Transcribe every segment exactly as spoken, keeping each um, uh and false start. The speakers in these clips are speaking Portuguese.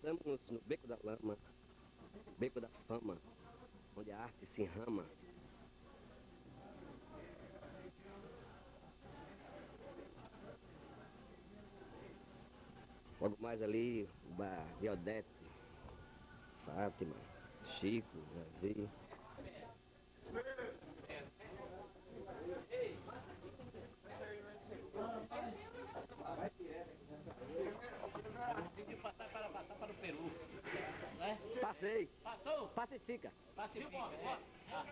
estamos no, no Beco da Lama, Beco da Fama, onde a arte se enrama. Logo mais ali, o bar de Odete, Fátima, Chico, Brasil. De passar para passar para o Peru, né? Passei. Passou? Pacifica. Pacifica, é. Ah.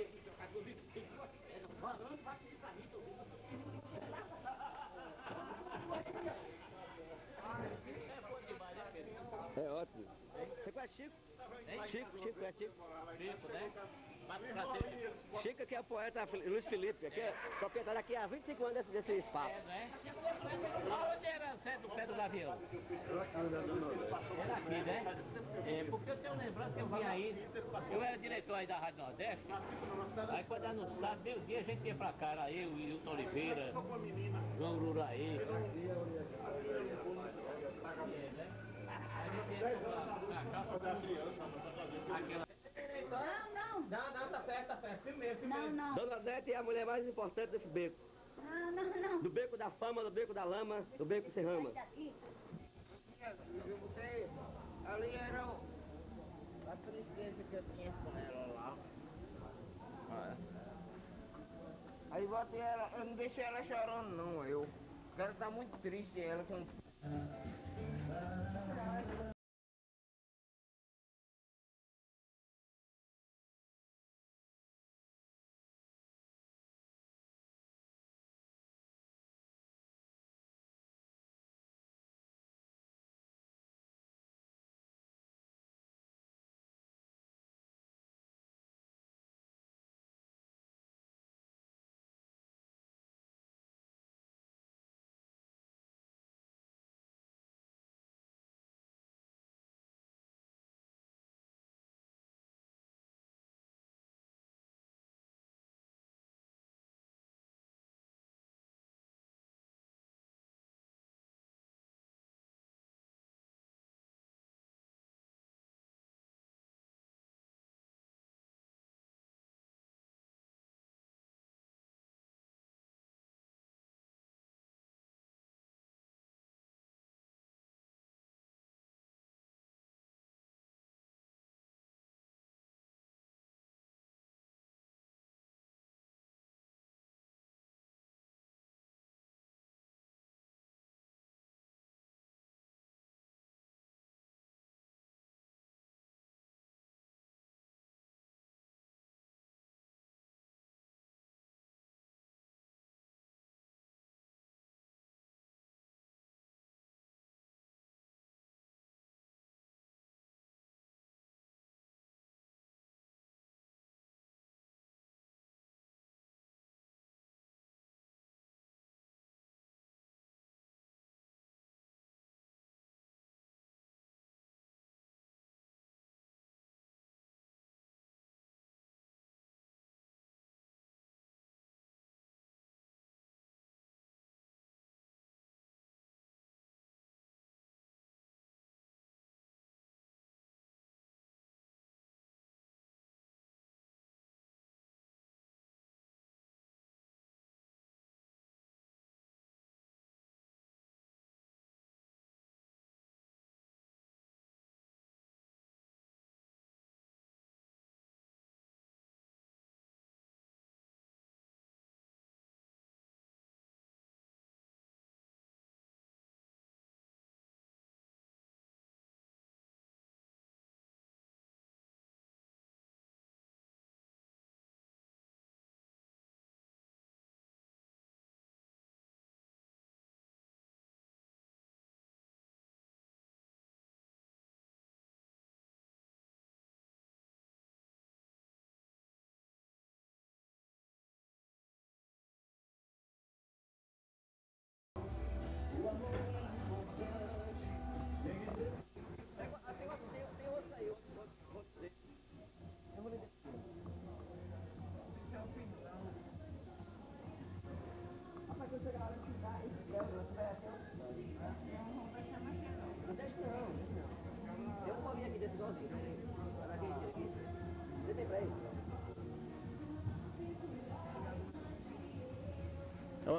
É ótimo. Você conhece Chico? Hein? Chico, Chico, é Chico. Chico, né? Prazer. Chico que é o poeta Luiz Felipe, que é proprietário aqui há vinte e cinco anos desse, desse espaço. É, né? Onde era o centro do pé do Gavião? Era aqui, né? É, porque eu tenho lembrança que eu vim aí, eu era diretor aí da Rádio Nordeste, aí quando era no sábado, meio dia a gente ia pra cá, era eu, Hilton Oliveira, João Ruraí. A gente ia pra cachaça, aquela... Não, não. Não, não, tá certo, tá certo. Primeiro, primeiro. Não, não. Dona Odete é a mulher mais importante desse beco. Não, não, não. Do beco da fama, do beco da lama, do beco sem rama. Daqui. Você, ali era o... a tristeza que eu tinha com ela lá. Olha. Aí botei ela, eu não deixei ela chorando não, eu. Ela tá muito triste, ela com...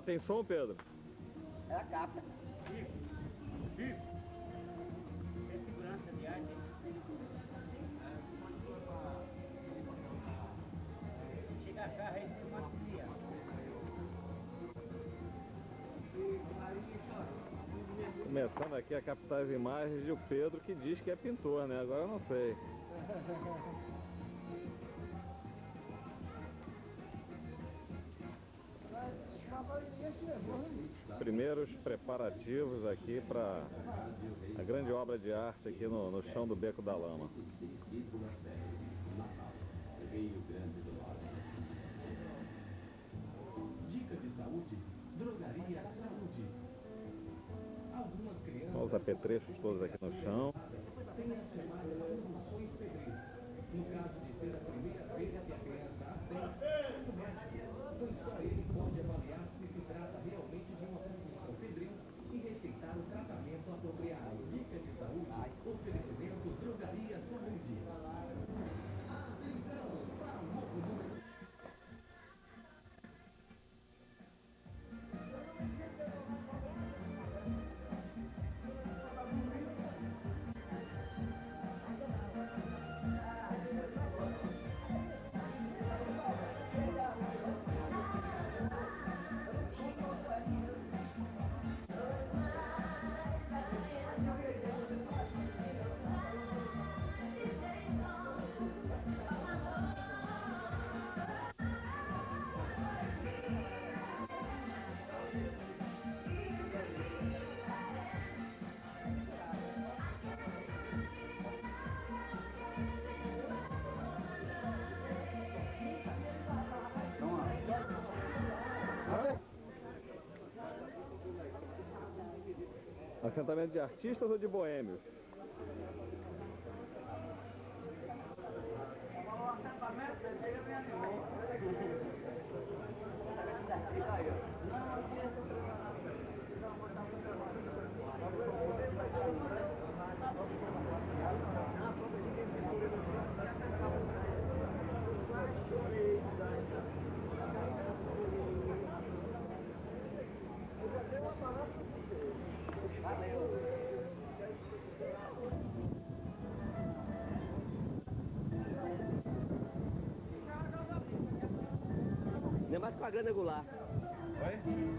tem som, Pedro? Ela capta. Chico, Chico. É segurança de arte. Chega a carro aí, você pode desviar. Começando aqui a captar as imagens de o Pedro, que diz que é pintor, né? Agora eu não sei. Primeiros preparativos aqui para a grande obra de arte aqui no, no chão do Beco da Lama. Dica de saúde, drogaria saúde. Algumas crianças... Olha os apetrechos todos aqui no chão. Tem as chamadas convulsões febris. No caso de ser a primeira vez que a criança as tem, o médico, pois só ele pode avaliar se se trata realmente de uma convulsão febril e receitar o tratamento apropriado. Dica de saúde, oferecimento drogaria saúde. Atenção para o novo mundo. Assentamento de artistas ou de boêmios? Ainda mais com a grana angular. Oi?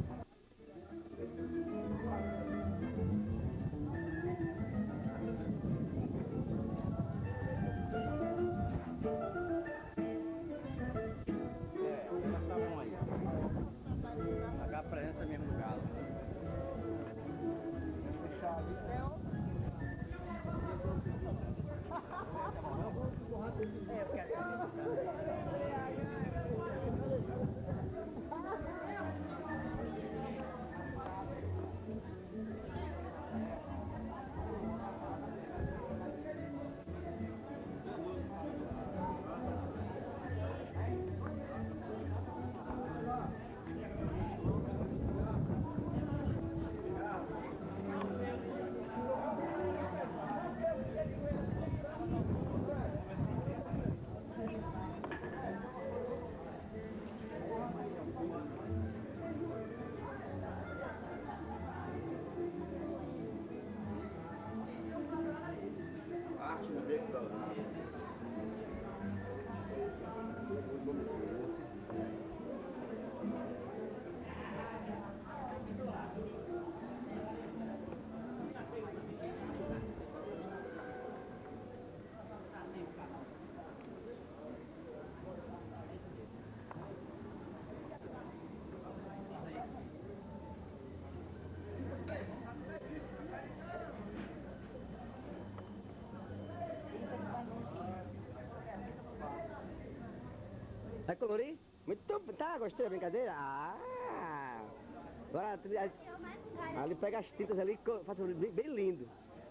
Vai colorir? Muito... Tá, gostei da brincadeira? Ah! Agora, ali, ali pega as tintas ali e faz um bem, bem lindo.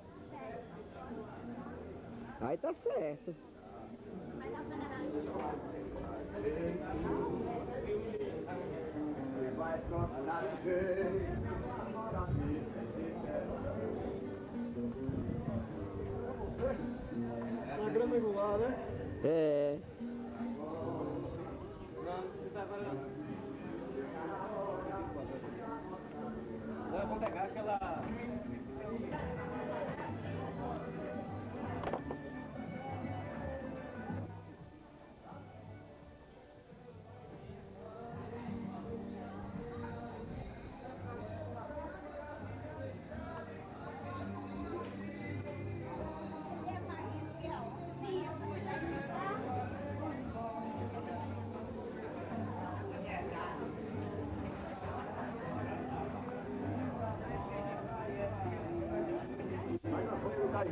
Aí tá certo. Na grama angular, né? É.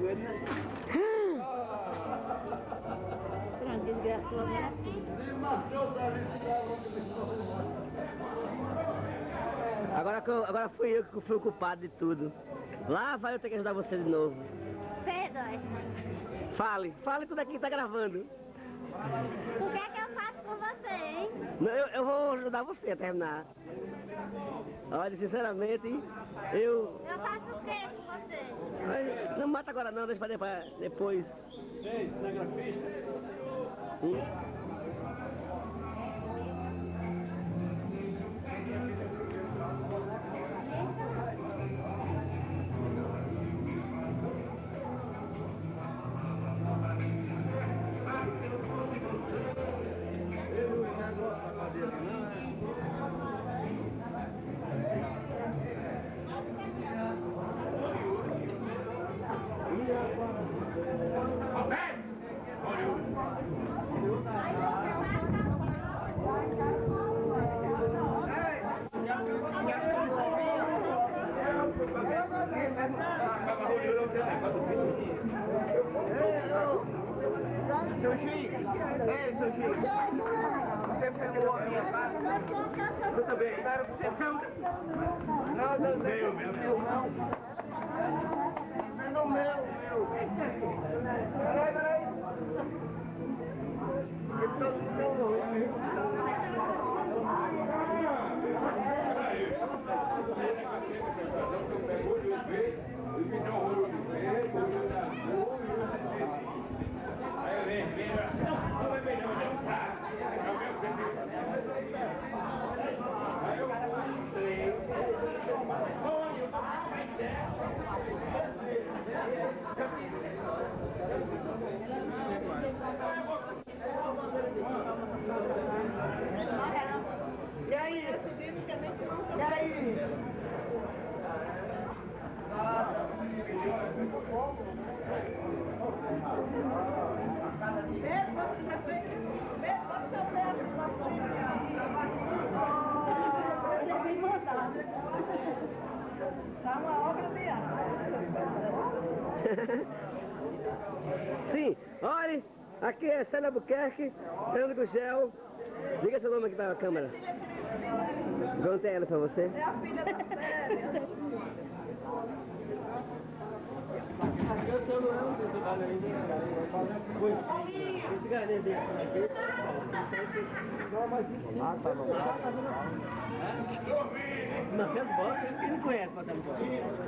Pronto, desgraçou agora sim. Agora, que eu- agora fui eu que fui o culpado de tudo. Lá vai eu ter que ajudar você de novo. Perdoe. Fale, fale tudo aqui que tá gravando. O que é que eu faço com você, hein? Não, Eu, eu vou ajudar você a terminar. Olha, sinceramente, eu... Eu faço o que com você? Mas não mata agora não, deixa pra depois. depois. Hum? Seu Chico, ei, seu Chico, você filmou a minha casa? Eu também. Quero que você filme. Não, não, meu, meu, meu, não. Não, meu, meu. Peraí, peraí. Eu tô no meu E aí? E aí? Sim, olhe, aqui é Célia Albuquerque, Fernando Gugel. Diga seu nome aqui para a câmera. Perguntei ela para você. É a filha da Célia. Marcelo Bosta, ele não conhece Marcelo Bosta.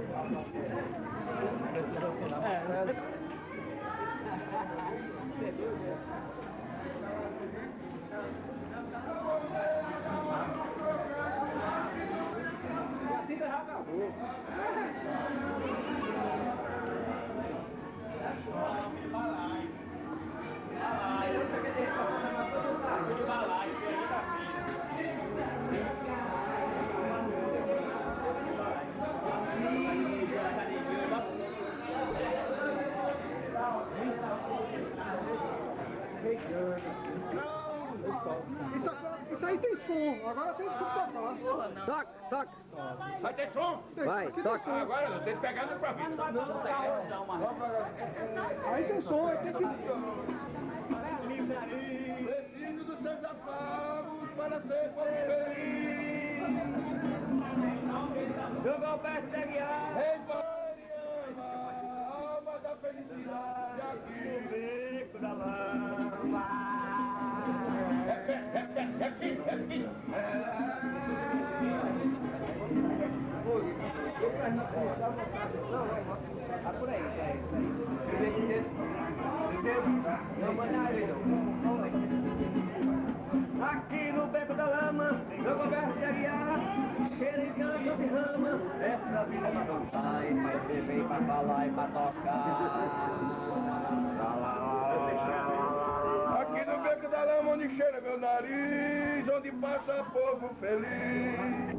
Isso aí tem som, agora tem que tocar. Toca, toca. Vai ter som? Vai, toca. Agora não tem que pegar no próprio. Aí tem som, aí tem que... Preciso dos seus afagos para ser feliz. Jogou o pé de guiar. Ei, Mariana, alma da felicidade aqui no beco da lama. Tá por aí, tá aí. Não manda ele não. Aqui no beco da lama, eu converso de aguiar, cheiro e canto de rama, essa vida é pra cantar e faz beber e pra falar e pra tocar. Aqui no beco da lama onde cheira meu nariz, onde passa povo feliz.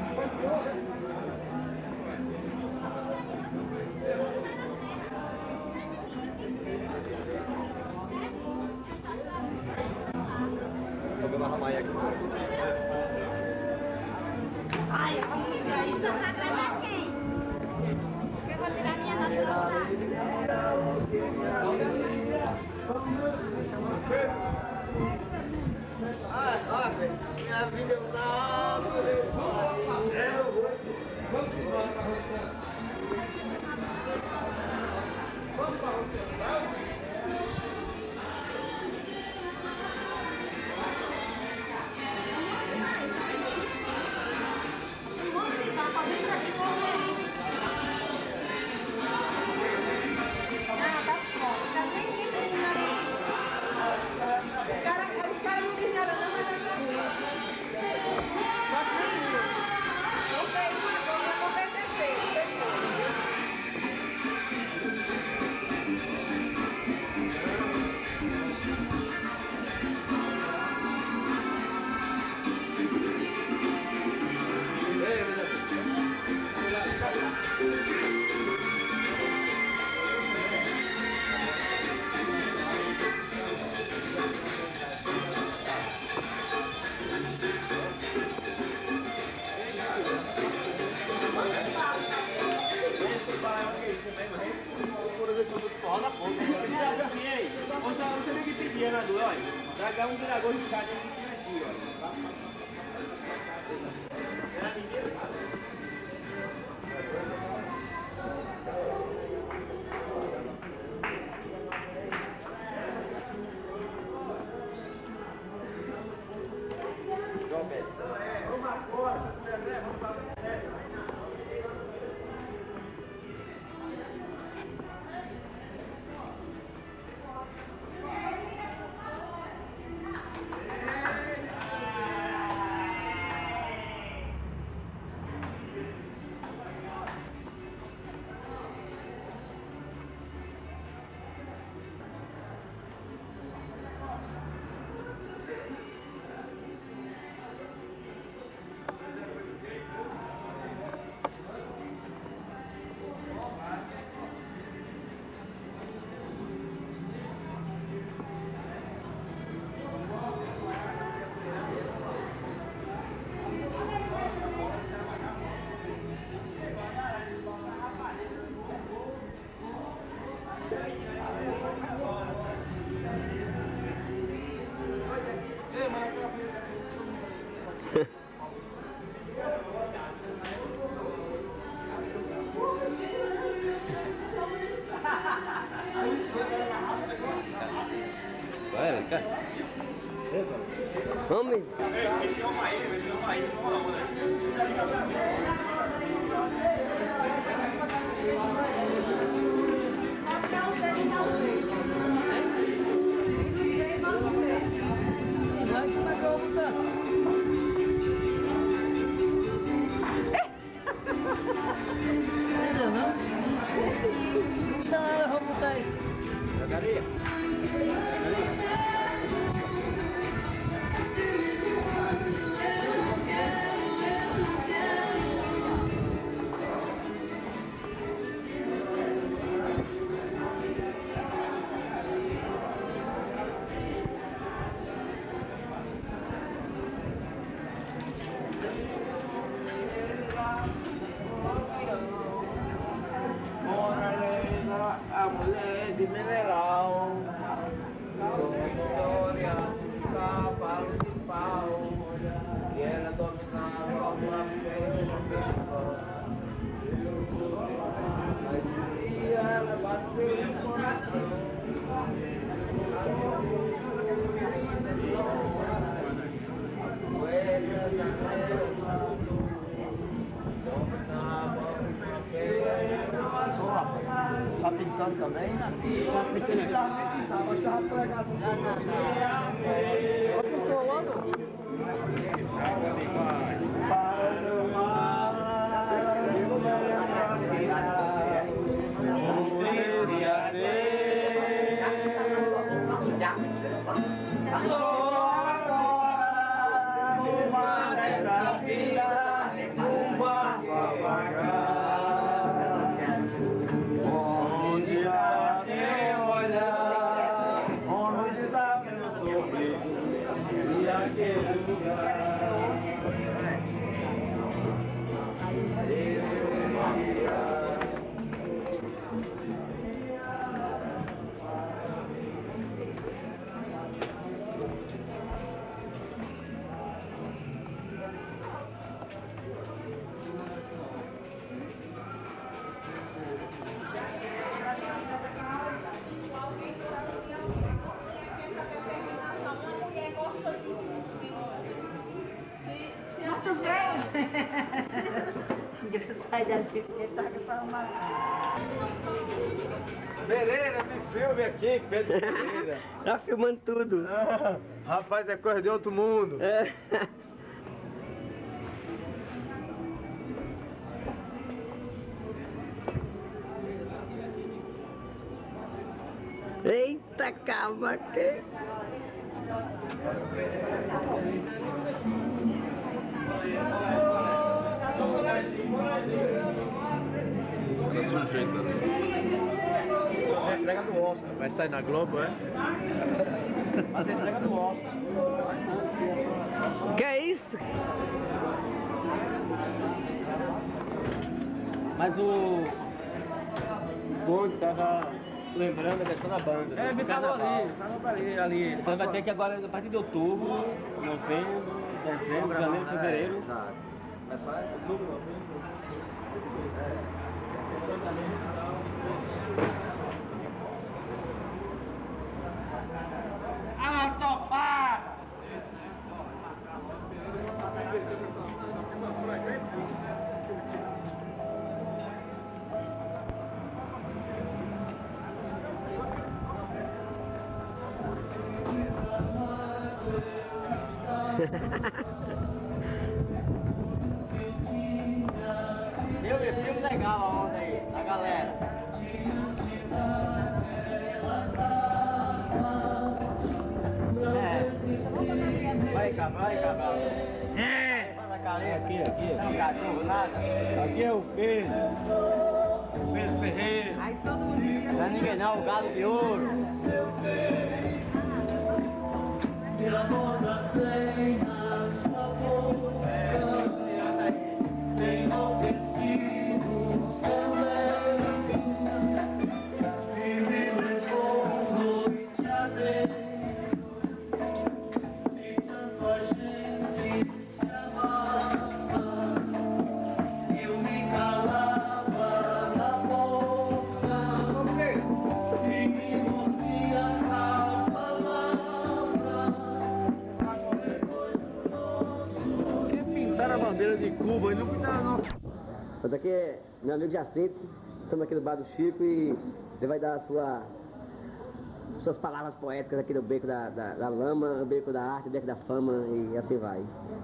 Ai, eu vou ligar aí. Então tá pra quem? Eu vou tirar minha nota. Outra, outra vez que pedia na dor, olha. Tragar um dragão de cada aqui aqui, olha. Era mentira, cara. Vai, cara. Vamos. A mulher de mineral, Vitória, cavalo de pau, e ela dominava uma mas um dia ela bateu no coração. Moeda da terra, dominava uma pedra. Tá pintando também? Tá pintando. Tá, mas tava pregando assim. Olha o que lá, não? Para o mar, um triste adeus. Só agora o mar é da vida, o mar vai vagar. Engraçado, ele tá com essa arrumação. Pereira, me filme aqui, Pedro Pereira. Tá filmando tudo. Ah, rapaz, é coisa de outro mundo. É. Eita, calma aqui. É entrega do Oscar. Vai sair na Globo, é? Mas é entrega do Oscar. Que é isso? Mas o... o Conde tava lembrando a questão da banda. É, me falou ali, falou pra ali, ali. Então vai ter que agora, a partir de outubro, novembro, dezembro, janeiro, fevereiro. Exato. Mas só é outubro, novembro. Ah, topar! Eu vi filme legal ontem aí, da galera. É. Vai, cabral, vai, cabral. É. Fala, carinha. Aqui, aqui. Não, cachorro, nada. Aqui é o Pedro. Pedro Ferreira. Não é ninguém não, o galo de ouro. Pintaram a bandeira de Cuba e não pintaram não. Mas aqui é meu amigo Jacinto, estamos aqui no bar do Chico e ele vai dar a sua, suas palavras poéticas aqui no Beco da, da, da Lama, o Beco da Arte, o Beco da Fama e assim vai.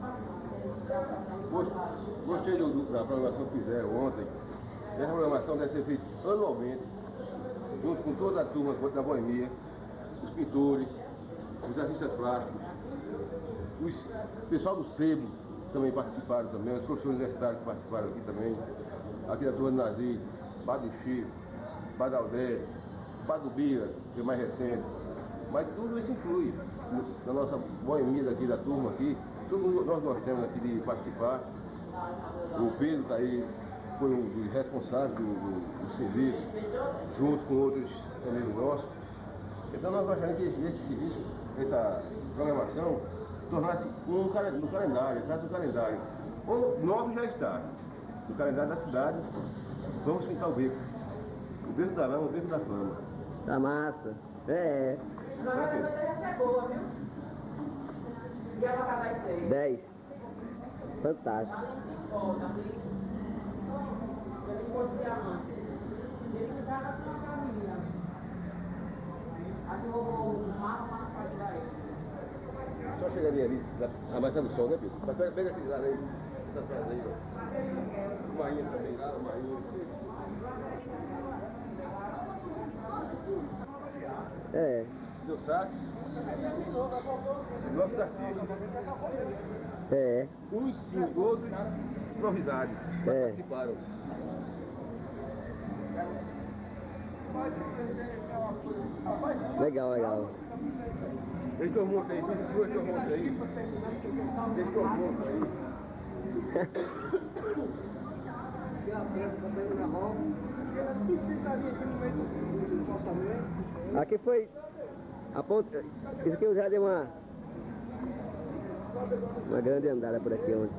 Gostei do, do, da programação que fizeram ontem. Essa programação deve ser feita anualmente, junto com toda a turma da Boemia, os pintores, os artistas plásticos, os, o pessoal do sebo também participaram também, os professores universitários que participaram aqui também, aqui da turma do Nazir, Bar do Chico, Bar da Aldeia, Bar do Bira, que é mais recente. Mas tudo isso influi na nossa boemia aqui da turma aqui. Tudo nós gostamos aqui de participar. O Pedro está aí, foi um dos responsáveis do, do, do serviço, junto com outros amigos nossos. Então nós gostaríamos que esse serviço, essa programação, tornasse um no calendário, atrás do calendário. O novo já está, no calendário da cidade, vamos pintar o beco. O beco da lama, o beco da fama. Tá massa. É. dez. Fantástico. Só chegaria ali, a mais do sol, né, Pedro? Mas pega, pega aquele lado aí, essa frase aí, ó. O Marinho também lá, o Marinho. É. Seu sax. Nossos artistas. É. Uns sim, outros improvisados. Mas É. participaram. Legal, legal. Deixa o monstro aí, deixa o monstro aí. Deixa o monstro aí. Aqui foi a ponta. Isso aqui eu já dei uma uma grande andada por aqui ontem.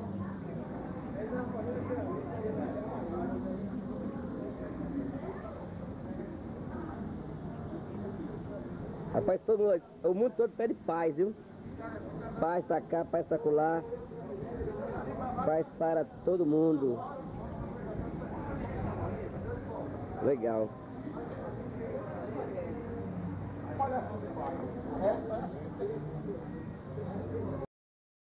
Rapaz, todo mundo, o mundo todo pede paz, viu? Paz pra cá, paz pra colar. Paz para todo mundo. Legal. Olha assim,